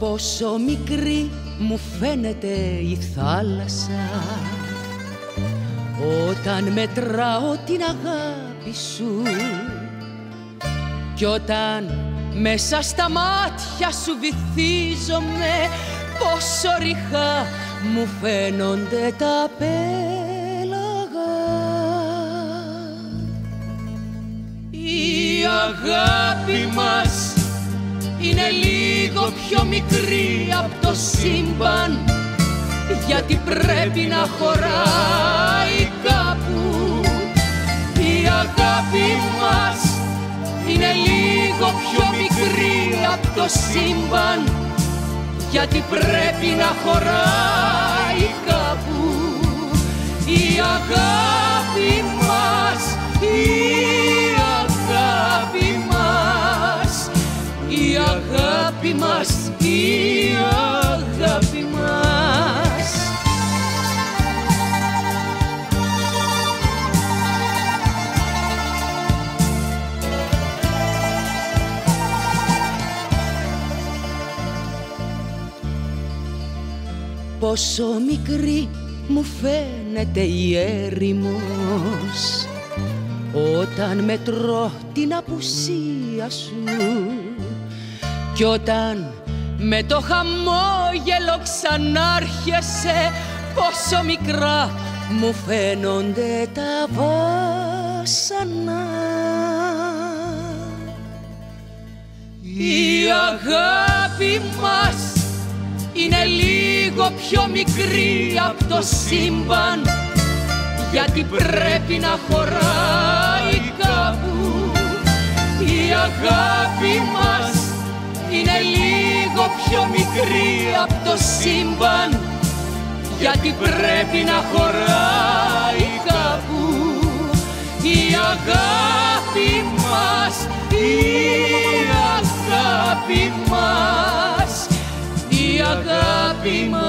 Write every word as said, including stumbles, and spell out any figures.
Πόσο μικρή μου φαίνεται η θάλασσα όταν μετράω την αγάπη σου κι όταν μέσα στα μάτια σου βυθίζομαι, πόσο ρηχά μου φαίνονται τα πέλαγα. Η αγάπη μας είναι λίγο πιο μικρή από το σύμπαν, γιατί πρέπει να χωράει κάπου. Η αγάπη μας είναι λίγο πιο μικρή από το σύμπαν, γιατί πρέπει να χωράει κάπου. Η αγάπη μας, η αγάπη μας, η αγάπη μας, η αγάπη μας. Πόσο μικρή μου φαίνεται η έρημος όταν μετρώ την απουσία σου κι όταν με το χαμόγελο ξανάρχεσαι, πόσο μικρά μου φαίνονται τα βάσανα. Η αγάπη μας είναι λίγο πιο μικρή από το σύμπαν, γιατί πρέπει να χωράει κάπου. Η αγάπη μας είναι λίγο πιο μικρή από το σύμπαν, γιατί πρέπει να χωράει κάπου. Η αγάπη μας, η αγάπη μας, η αγάπη μας.